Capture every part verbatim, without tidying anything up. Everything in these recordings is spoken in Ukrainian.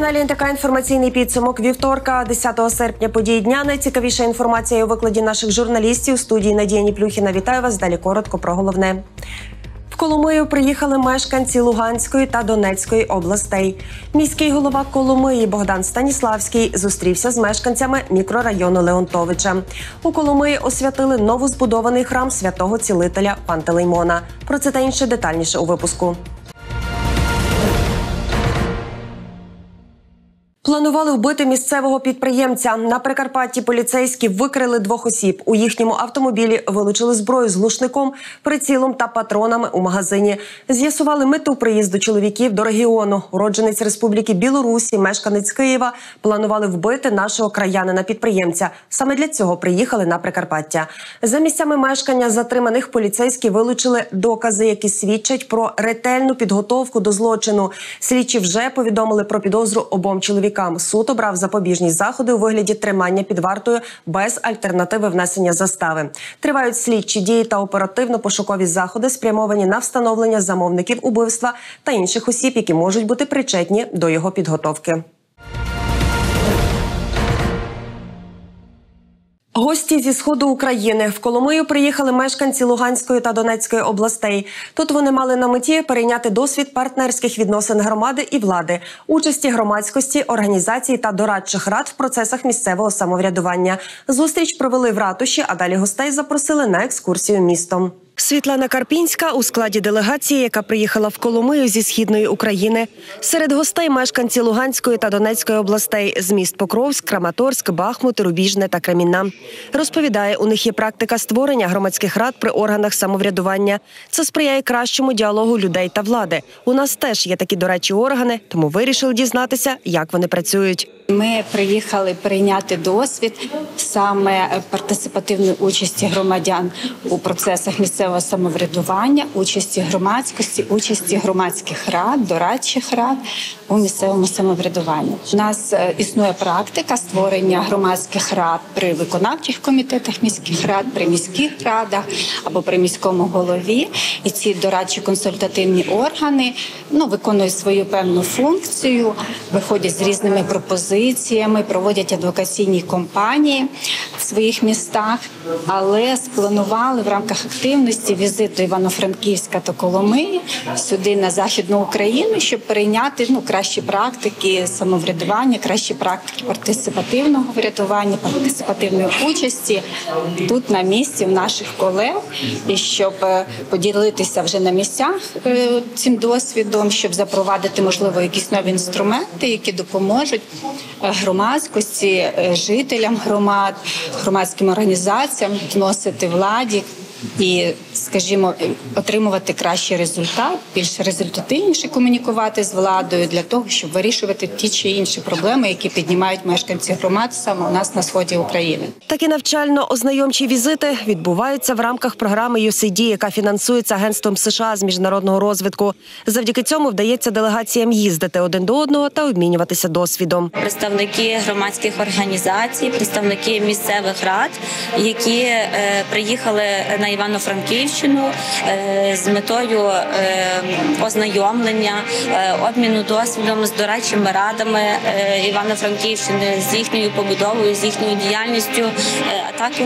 каналі ен те ка інформаційний підсумок вівторка, десятого серпня. Події дня. Найцікавіша інформація у викладі наших журналістів. У студії Надія Ніплюхіна. Вітаю вас. Далі коротко про головне. В Коломию приїхали мешканці Луганської та Донецької областей. Міський голова Коломиї Богдан Станіславський зустрівся з мешканцями мікрорайону Леонтовича. У Коломиї освятили новозбудований храм святого цілителя Пантелеймона. Про це та інше детальніше у випуску. Планували вбити місцевого підприємця. На Прикарпатті поліцейські викрили двох осіб. У їхньому автомобілі вилучили зброю з глушником, прицілом та патронами у магазині. З'ясували мету приїзду чоловіків до регіону. Уродженець Республіки Білорусі, мешканець Києва, планували вбити нашого краянина-підприємця. Саме для цього приїхали на Прикарпаття. За місцями мешкання затриманих поліцейські вилучили докази, які свідчать про ретельну підготовку до злочину. Слідчі вже повідомили про підозру обом чоловікам. Суд обрав запобіжні заходи у вигляді тримання під вартою без альтернативи внесення застави. Тривають слідчі дії та оперативно-пошукові заходи, спрямовані на встановлення замовників убивства та інших осіб, які можуть бути причетні до його підготовки. Гості зі сходу України. В Коломию приїхали мешканці Луганської та Донецької областей. Тут вони мали на меті перейняти досвід партнерських відносин громади і влади, участі громадськості, організацій та дорадчих рад в процесах місцевого самоврядування. Зустріч провели в ратуші, а далі гостей запросили на екскурсію містом. Світлана Карпінська у складі делегації, яка приїхала в Коломию зі Східної України. Серед гостей мешканці Луганської та Донецької областей з міст Покровськ, Краматорськ, Бахмут, Рубіжне та Кремінна. Розповідає, у них є практика створення громадських рад при органах самоврядування. Це сприяє кращому діалогу людей та влади. У нас теж є такі дорадчі органи, тому вирішили дізнатися, як вони працюють. Ми приїхали прийняти досвід саме партисипативної участі громадян у процесах місцевого самоврядування, участі громадськості, участі громадських рад, дорадчих рад у місцевому самоврядуванні. У нас існує практика створення громадських рад при виконавчих комітетах міських рад, при міських радах або при міському голові. І ці дорадчі консультативні органи ну, виконують свою певну функцію, виходять з різними пропозиціями, проводять адвокаційні кампанії в своїх містах, але спланували в рамках активності візит до Івано-Франківська та Коломиї сюди на Західну Україну, щоб перейняти ну, кращі практики самоврядування, кращі практики партисипативного врядування, партисипативної участі тут на місці в наших колег, і щоб поділитися вже на місцях цим досвідом, щоб запровадити, можливо, якісь нові інструменти, які допоможуть громадськості, жителям громад, громадським організаціям вносити владі і, скажімо, отримувати кращий результат, більш результативніше комунікувати з владою для того, щоб вирішувати ті чи інші проблеми, які піднімають мешканці громад саме у нас на сході України. Такі навчально-ознайомчі візити відбуваються в рамках програми ю ес ей ді, яка фінансується Агентством США з міжнародного розвитку. Завдяки цьому вдається делегаціям їздити один до одного та обмінюватися досвідом. Представники громадських організацій, представники місцевих рад, які е, приїхали на Івано-Франківщину з метою ознайомлення, обміну досвідом з дорадчими радами Івано-Франківщини, з їхньою побудовою, з їхньою діяльністю, а також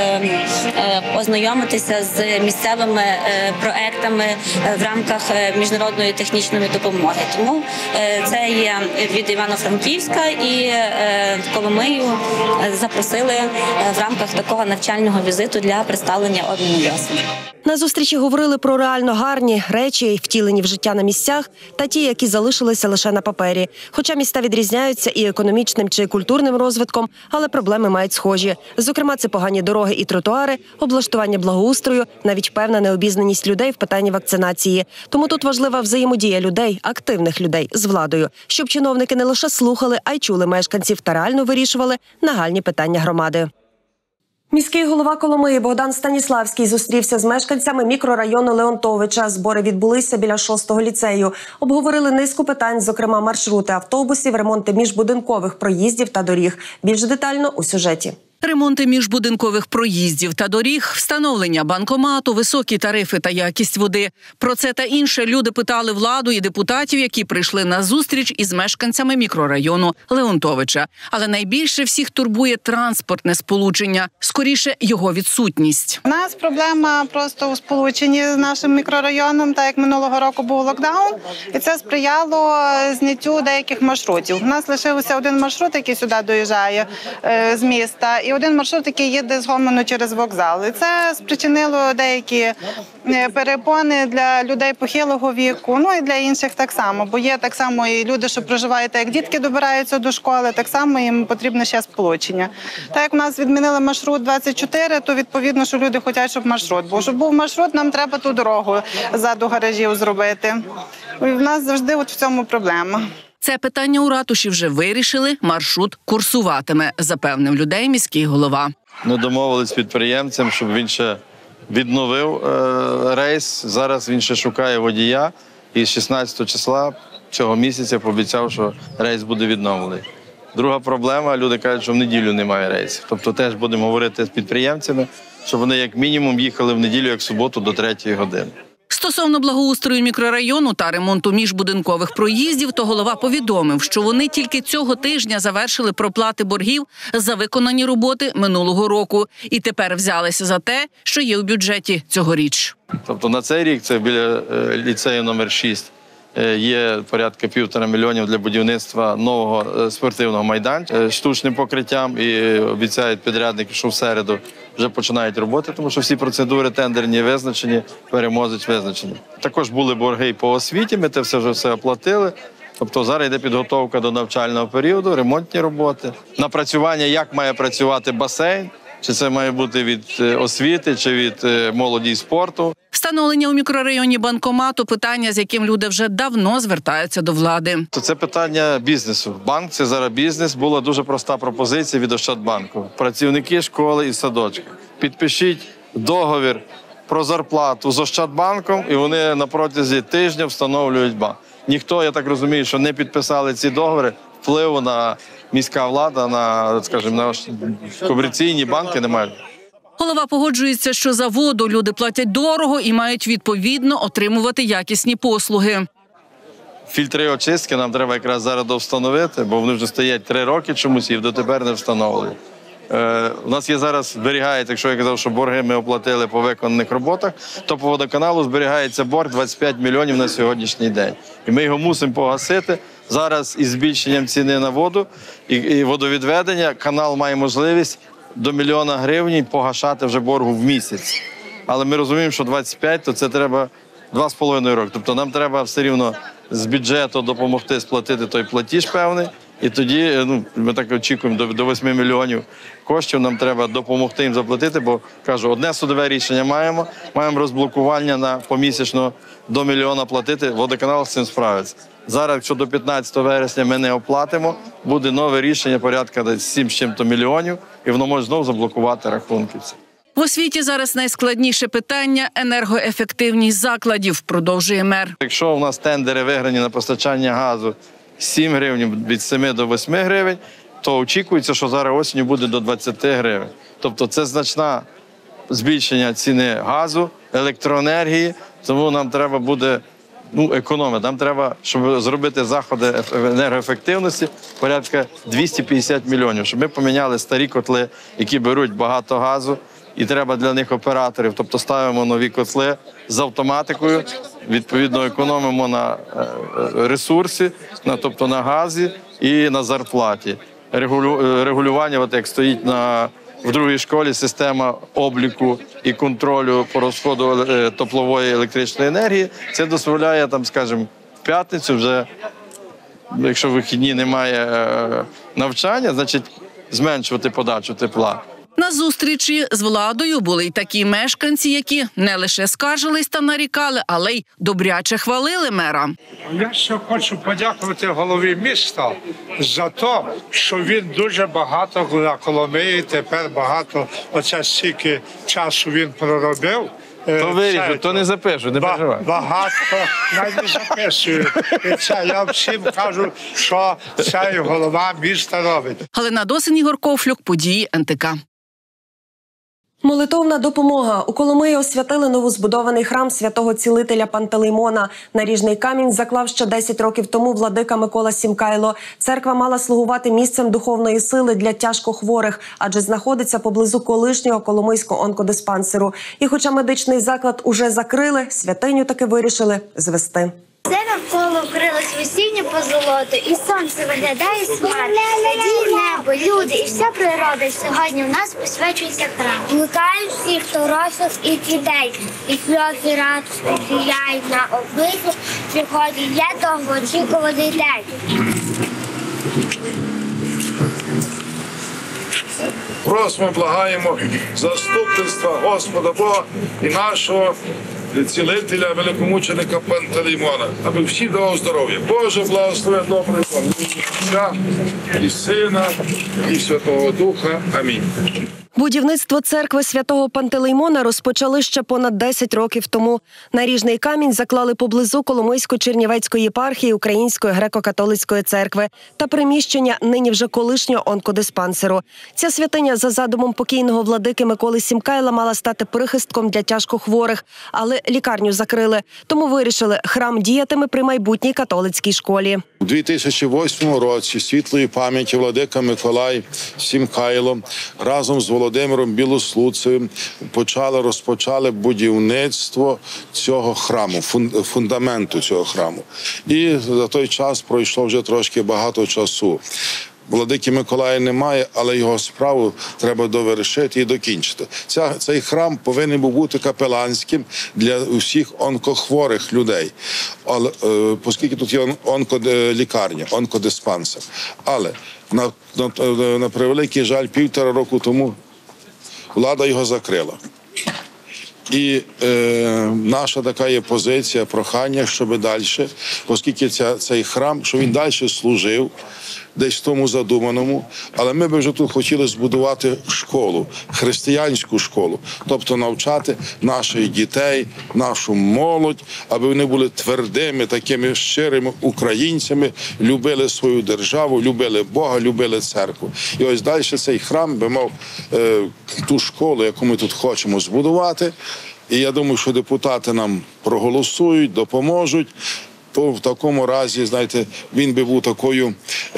ознайомитися з місцевими проектами в рамках міжнародної технічної допомоги. Тому це є від Івано-Франківська, і Коломию запросили в рамках такого навчального візиту для представлення обміну. На зустрічі говорили про реально гарні речі, втілені в життя на місцях, та ті, які залишилися лише на папері. Хоча міста відрізняються і економічним чи культурним розвитком, але проблеми мають схожі. Зокрема, це погані дороги і тротуари, облаштування благоустрою, навіть певна необізнаність людей в питанні вакцинації. Тому тут важлива взаємодія людей, активних людей, з владою, щоб чиновники не лише слухали, а й чули мешканців та реально вирішували нагальні питання громади. Міський голова Коломиї Богдан Станіславський зустрівся з мешканцями мікрорайону Леонтовича. Збори відбулися біля шостого ліцею. Обговорили низку питань, зокрема маршрути автобусів, ремонти міжбудинкових проїздів та доріг. Більш детально у сюжеті. Ремонти міжбудинкових проїздів та доріг, встановлення банкомату, високі тарифи та якість води. Про це та інше люди питали владу і депутатів, які прийшли на зустріч із мешканцями мікрорайону Леонтовича. Але найбільше всіх турбує транспортне сполучення, скоріше його відсутність. У нас проблема просто у сполученні з нашим мікрорайоном, так як минулого року був локдаун, і це сприяло зняттю деяких маршрутів. У нас лишився один маршрут, який сюди доїжджає е, з міста, і один маршрут, який їде з Гомону через вокзал. І це спричинило деякі перепони для людей похилого віку, ну і для інших так само. Бо є так само і люди, що проживають, як дітки добираються до школи, так само їм потрібно ще сполучення. Так як в нас відмінили маршрут двадцять чотири, то відповідно, що люди хочуть, щоб маршрут був. Щоб був маршрут, нам треба ту дорогу ззаду гаражів зробити. І в нас завжди от в цьому проблема. Це питання у ратуші вже вирішили, маршрут курсуватиме, запевнив людей міський голова. Ми домовились з підприємцем, щоб він ще відновив е, рейс. Зараз він ще шукає водія і з шістнадцятого числа цього місяця пообіцяв, що рейс буде відновлений. Друга проблема, люди кажуть, що в неділю немає рейсів. Тобто теж будемо говорити з підприємцями, щоб вони як мінімум їхали в неділю, як в суботу до третьої години. Стосовно благоустрою мікрорайону та ремонту міжбудинкових проїздів, то голова повідомив, що вони тільки цього тижня завершили проплати боргів за виконані роботи минулого року. І тепер взялися за те, що є у бюджеті цьогоріч. Тобто на цей рік це біля ліцею номер шість. Є порядка півтора мільйонів для будівництва нового спортивного майданчика штучним покриттям, і обіцяють підрядники, що в середу вже починають роботи, тому що всі процедури тендерні визначені, переможець визначені. Також були борги по освіті, ми це все вже все оплатили. Тобто зараз йде підготовка до навчального періоду, ремонтні роботи, напрацювання, як має працювати басейн, чи це має бути від освіти, чи від молоді і спорту. Встановлення у мікрорайоні банкомату – питання, з яким люди вже давно звертаються до влади. Це питання бізнесу. Банк – це зараз бізнес. Була дуже проста пропозиція від Ощадбанку. Працівники школи і садочки. Підпишіть договір про зарплату з Ощадбанком, і вони на протязі тижня встановлюють банк. Ніхто, я так розумію, що не підписали ці договори, впливу на міська влада, на, скажімо, на комерційні банки немає. Голова погоджується, що за воду люди платять дорого і мають відповідно отримувати якісні послуги. Фільтри очистки нам треба якраз зараз довстановити, бо вони вже стоять три роки чомусь і дотепер не встановлені. Е, у нас є зараз, зберігається, якщо я казав, що борги ми оплатили по виконаних роботах, то по водоканалу зберігається борг двадцять п'ять мільйонів на сьогоднішній день. І ми його мусимо погасити. Зараз із збільшенням ціни на воду і, і водовідведення канал має можливість до мільйона гривень погашати вже боргу в місяць. Але ми розуміємо, що двадцять п'ять, то це треба два з половиною роки. Тобто нам треба все рівно з бюджету допомогти сплатити той платіж певний. І тоді, ну, ми так очікуємо, до, до восьми мільйонів коштів нам треба допомогти їм заплатити, бо, кажу, одне судове рішення маємо, маємо розблокування на помісячно до мільйона платити, водоканал з цим справиться. Зараз, якщо до п'ятнадцятого вересня ми не оплатимо, буде нове рішення порядка сім з чим-то мільйонів, і воно може знову заблокувати рахунки. В освіті зараз найскладніше питання – енергоефективність закладів, продовжує мер. Якщо у нас тендери виграні на постачання газу сім гривень, від семи до восьми гривень, то очікується, що зараз осінню буде до двадцяти гривень. Тобто це значне збільшення ціни газу, електроенергії, тому нам треба буде ну, економити. Нам треба, щоб зробити заходи енергоефективності, порядка двісті п'ятдесят мільйонів, щоб ми поміняли старі котли, які беруть багато газу, і треба для них операторів. Тобто ставимо нові котли з автоматикою, відповідно економимо на ресурсі, на, тобто на газі і на зарплаті. Регулю, регулювання, от як стоїть на, в другій школі, система обліку і контролю по розходу теплової електричної енергії, це дозволяє, там, скажімо, в п'ятницю вже, якщо в вихідні немає навчання, значить зменшувати подачу тепла. На зустрічі з владою були й такі мешканці, які не лише скаржились та нарікали, але й добряче хвалили мера. Я ще хочу подякувати голові міста за те, що він дуже багато на Коломиї, тепер багато, оце стільки часу він проробив. То виріжу, то не запишу, не переживай. Багато, навіть не записую. І це я всім кажу, що цей голова міста робить. Галина Досин, Ігор Ковфлюк, події ен те ка. Молитовна допомога. У Коломиї освятили новозбудований храм святого цілителя Пантелеймона. Наріжний камінь заклав ще десять років тому владика Микола Сімкайло. Церква мала слугувати місцем духовної сили для тяжкохворих, адже знаходиться поблизу колишнього Коломийського онкодиспансеру. І хоча медичний заклад уже закрили, святиню таки вирішили звести. Все навколо вкрилось весіннє позолото, і сонце виглядає смерть. Тоді небо, люди і вся природа сьогодні в нас посвячується храм. Вмикають всіх дорослих і дітей, і сльози радості сіяють на обличчі. Сьогодні є довгоочікуваний день. Просимо, благаємо заступництва Господа Бога і нашого цілителя, великомученика Пантелеймона, аби всі давав здоров'я. Боже, благослови добрий Бог, Отця і Сина, і Святого Духа. Амінь. Будівництво церкви святого Пантелеймона розпочали ще понад десять років тому. Наріжний камінь заклали поблизу Коломийсько-Чернівецької єпархії Української греко-католицької церкви та приміщення нині вже колишнього онкодиспансеру. Ця святиня за задумом покійного владики Миколи Сімкайла мала стати прихистком для тяжкохворих, але лікарню закрили. Тому вирішили, храм діятиме при майбутній католицькій школі. У дві тисячі восьмому році світлої пам'яті владика Миколай Сімкайло разом з Володимиром Білослуцевим почали, розпочали будівництво цього храму, фундаменту цього храму. І за той час пройшло вже трошки багато часу. Владики Миколая немає, але його справу треба довершити і докінчити. Ця, цей храм повинен був бути капеланським для усіх онкохворих людей, але, е, оскільки тут є онколікарня, онкодиспансер. Але на, на, на превеликий жаль, півтора року тому влада його закрила. І е, наша така є позиція, прохання, щоб далі, оскільки ця, цей храм, щоб він далі служив, десь в тому задуманому, але ми б вже тут хотіли збудувати школу, християнську школу, тобто навчати наших дітей, нашу молодь, аби вони були твердими, такими щирими українцями, любили свою державу, любили Бога, любили церкву. І ось далі цей храм би мав е, ту школу, яку ми тут хочемо збудувати. І я думаю, що депутати нам проголосують, допоможуть. То в такому разі, знаєте, він би був такою,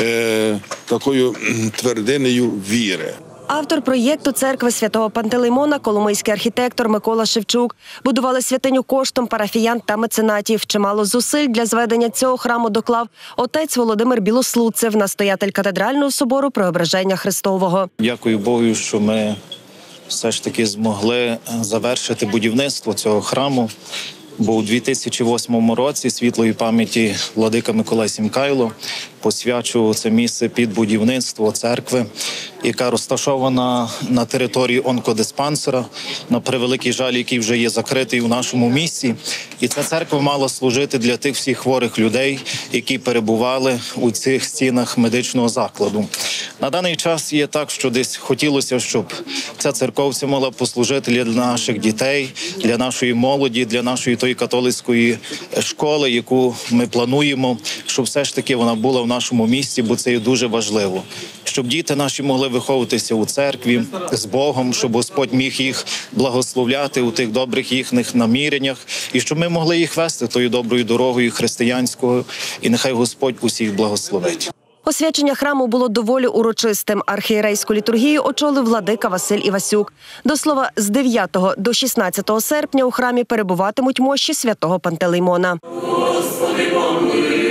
е, такою твердинею віри. Автор проєкту церкви святого Пантелеймона – коломийський архітектор Микола Шевчук. Будували святиню коштом парафіян та меценатів. Чимало зусиль для зведення цього храму доклав отець Володимир Білослуцев, настоятель катедрального собору Преображення Христового. Дякую Богу, що ми все ж таки змогли завершити будівництво цього храму. Бо у дві тисячі восьмому році світлої пам'яті владика Микола Сімкайло посвячував це місце під будівництво церкви, яка розташована на території онкодиспансера, на превеликий жаль, який вже є закритий у нашому місті. І ця церква мала служити для тих всіх хворих людей, які перебували у цих стінах медичного закладу. На даний час є так, що десь хотілося, щоб ця церковця могла послужити для наших дітей, для нашої молоді, для нашої тої католицької школи, яку ми плануємо, щоб все ж таки вона була в нашому місті, бо це є дуже важливо. Щоб діти наші могли виховуватися у церкві з Богом, щоб Господь міг їх благословляти у тих добрих їхніх наміреннях, і щоб ми могли їх вести тою доброю дорогою християнською, і нехай Господь усіх благословить. Освячення храму було доволі урочистим. Архієрейську літургію очолив владика Василь Івасюк. До слова, з дев'ятого до шістнадцятого серпня у храмі перебуватимуть мощі святого Пантелеймона. Господи, помилуй!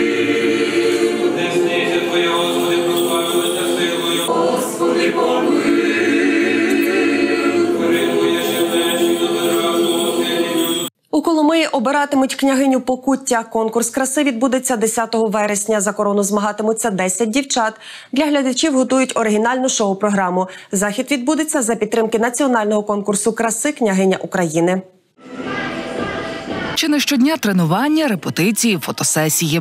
Господи, помилуй! У Коломиї обиратимуть княгиню Покуття. Конкурс краси відбудеться десятого вересня. За корону змагатимуться десять дівчат. Для глядачів готують оригінальну шоу-програму. Захід відбудеться за підтримки національного конкурсу краси «Княгиня України». Чи не щодня тренування, репетиції, фотосесії.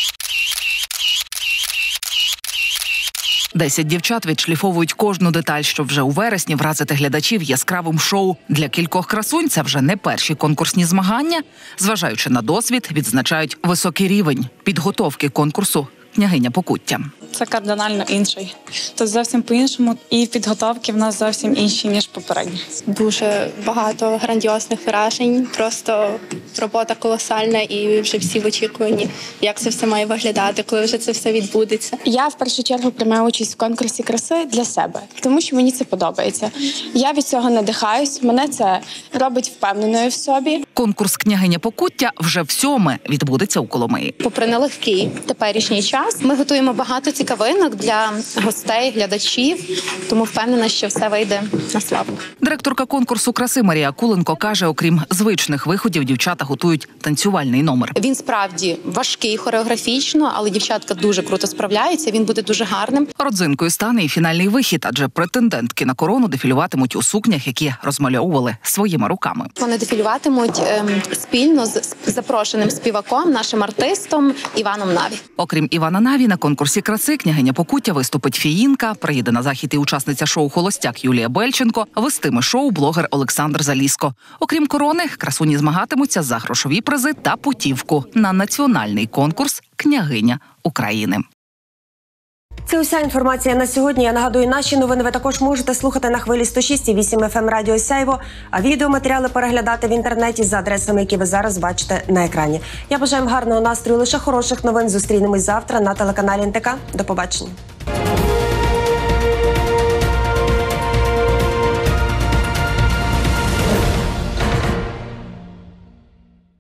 Десять дівчат відшліфовують кожну деталь, щоб вже у вересні вразити глядачів яскравим шоу. Для кількох красунь це вже не перші конкурсні змагання. Зважаючи на досвід, відзначають високий рівень підготовки конкурсу «Княгиня Покуття». це кардинально інший. Тут зовсім по-іншому, і підготовки в нас зовсім інші, ніж попередні. Дуже багато грандіозних вражень, просто робота колосальна і вже всі в очікуванні, як це все має виглядати, коли вже це все відбудеться. Я в першу чергу приймаю участь в конкурсі краси для себе, тому що мені це подобається. Я від цього надихаюсь, мене це робить впевненою в собі. Конкурс «Княгиня Покуття» вже в сьоме відбудеться у Коломиї. Попри нелегкий теперішній час, ми готуємо багато цікавинок для гостей, глядачів, тому впевнена, що все вийде на славу. Директорка конкурсу краси Марія Куленко каже, окрім звичних виходів, дівчата готують танцювальний номер. Він справді важкий хореографічно, але дівчатка дуже круто справляються, він буде дуже гарним. Родзинкою стане і фінальний вихід, адже претендентки на корону дефілюватимуть у сукнях, які розмальовували своїми руками. Вони дефілюватимуть ем, спільно з запрошеним співаком, нашим артистом Іваном Наві. Окрім Івана Наві, на конкурсі краси «Княгиня Покуття» виступить фіїнка, приїде на захід і учасниця шоу «Холостяк» Юлія Бельченко, вестиме шоу блогер Олександр Залізко. Окрім корони, красуні змагатимуться за грошові призи та путівку на національний конкурс «Княгиня України». Це уся інформація на сьогодні. Я нагадую, наші новини ви також можете слухати на хвилі сто шість і вісім еф ем Радіо Сяйво, а відеоматеріали переглядати в інтернеті за адресами, які ви зараз бачите на екрані. Я бажаю вам гарного настрою, лише хороших новин. Зустрінемось завтра на телеканалі ен те ка. До побачення.